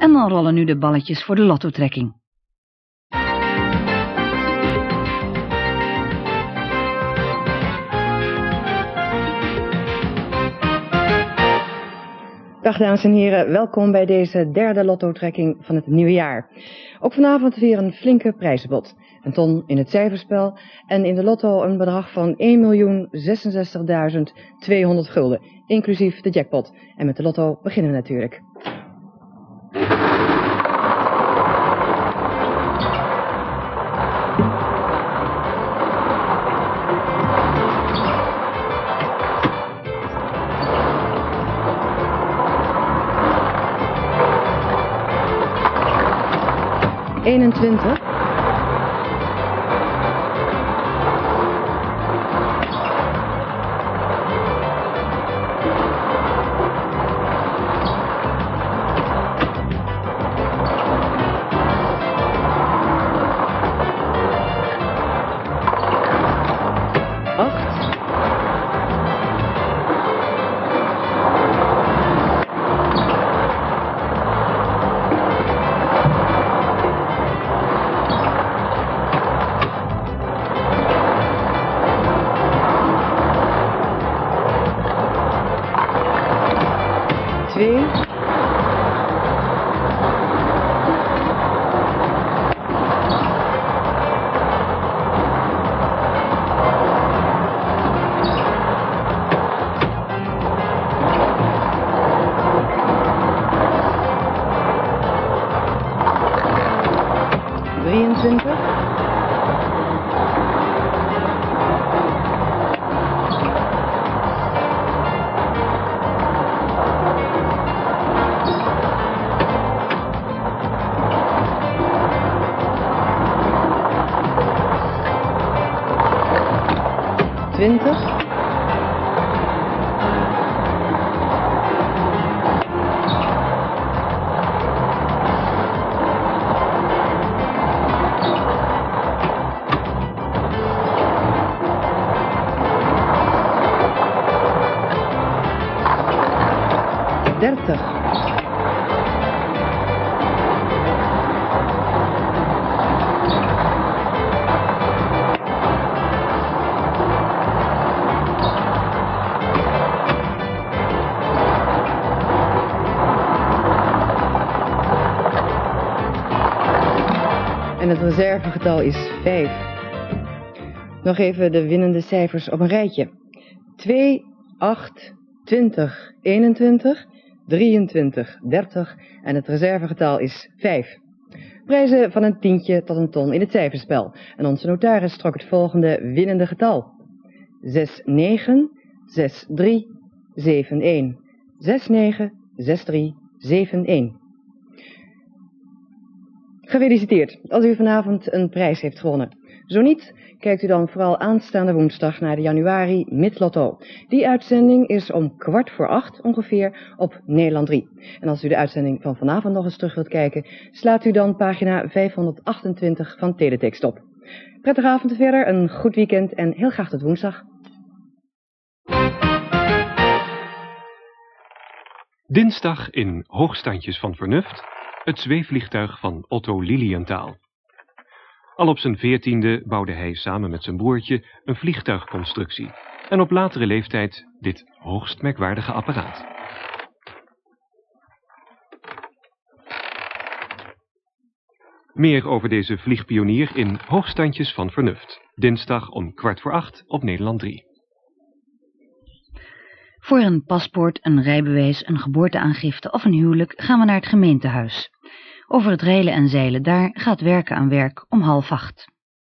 En dan rollen nu de balletjes voor de lottotrekking. Dag dames en heren, welkom bij deze derde lottotrekking van het nieuwe jaar. Ook vanavond weer een flinke prijzenbod. Een ton in het cijferspel en in de lotto een bedrag van 1.066.200 gulden, inclusief de jackpot. En met de lotto beginnen we natuurlijk. ...21... En het reservegetal is 5. Nog even de winnende cijfers op een rijtje. 2, 8, 20, 21, 23, 30 en het reservegetal is 5. Prijzen van een tientje tot een ton in het cijferspel. En onze notaris trok het volgende winnende getal. 6, 9, 6, 3, 7, 1. 6, 9, 6, 3, 7, 1. Gefeliciteerd als u vanavond een prijs heeft gewonnen. Zo niet, kijkt u dan vooral aanstaande woensdag naar de januari Midlotto. Die uitzending is om 7:15 ongeveer op Nederland 3. En als u de uitzending van vanavond nog eens terug wilt kijken, slaat u dan pagina 528 van Teletext op. Prettige avond verder, een goed weekend en heel graag tot woensdag. Dinsdag in Hoogstandjes van Vernuft, het zweefvliegtuig van Otto Lilienthal. Al op zijn 14e bouwde hij samen met zijn broertje een vliegtuigconstructie en op latere leeftijd dit hoogst merkwaardige apparaat. Meer over deze vliegpionier in Hoogstandjes van Vernuft, dinsdag om 7:15 op Nederland 3. Voor een paspoort, een rijbewijs, een geboorteaangifte of een huwelijk gaan we naar het gemeentehuis. Over het reilen en zeilen daar gaat Werken aan Werk om 7:30.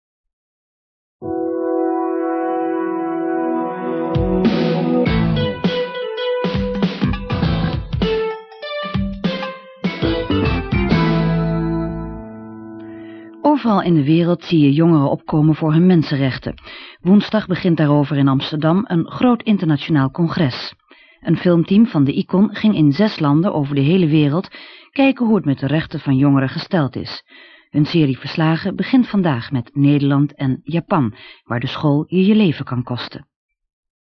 Overal in de wereld zie je jongeren opkomen voor hun mensenrechten. Woensdag begint daarover in Amsterdam een groot internationaal congres. Een filmteam van de ICON ging in 6 landen over de hele wereld kijken hoe het met de rechten van jongeren gesteld is. Hun serie verslagen begint vandaag met Nederland en Japan, waar de school je leven kan kosten.